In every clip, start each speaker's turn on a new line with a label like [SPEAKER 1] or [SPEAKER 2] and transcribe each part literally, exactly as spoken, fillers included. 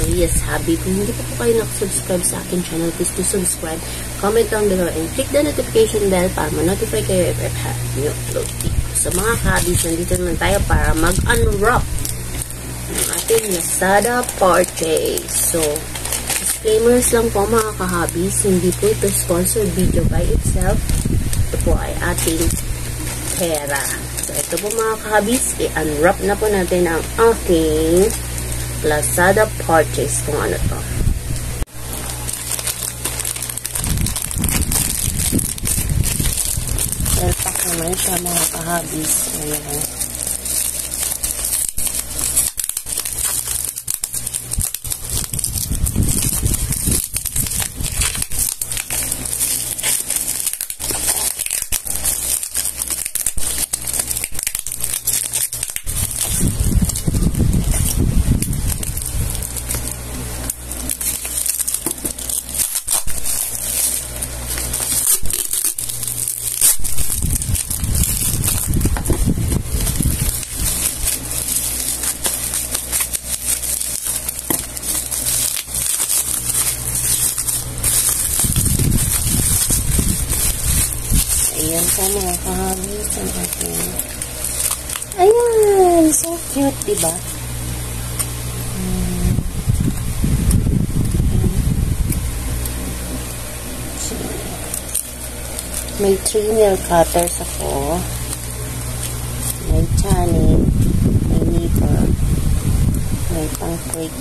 [SPEAKER 1] Mariashubby. Kung hindi pa po kayo nakasubscribe sa akin channel, please do subscribe, comment down below, and click the notification bell para ma-notify kayo if I have new upload video. So mga ka-hubbies, nandito naman tayo para mag-unwrap ng ating Lazada purchase. So, disclaimers lang po mga ka-hubbies, hindi po ito sponsored video by itself. Ito po ay ating pera. So, ito po mga ka-hubbies, i-unwrap na po natin ang aking Lazada purchase kung ano to. Well, pack naman siya mga ka-hubbies. Ayan. Ayan po mga ka-hubbies ang ating. Ayan! So cute, diba? Hmm. So, may three nail cutters ako. May tanning. May nipper. May pang prick.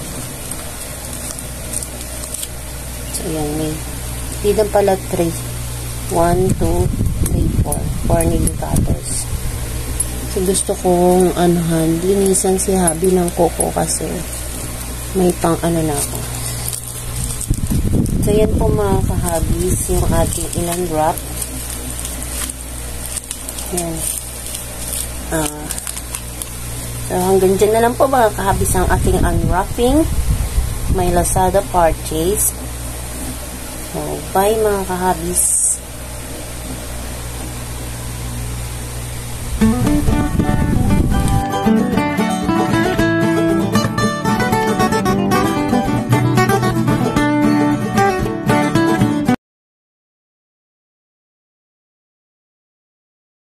[SPEAKER 1] So, ayan. May hindi pala three. one, two, three, four. four nail cutters. So, gusto kong anuhan, linisan si hubby ng koko kasi may pang ano na ako. So, yan po mga ka-hubbies yung ating in-unwrap. Yan. Uh, so, hanggang dyan na lang po mga ka-hubbies ang ating unwrapping. May Lazada purchase. So, bye mga ka-hubbies.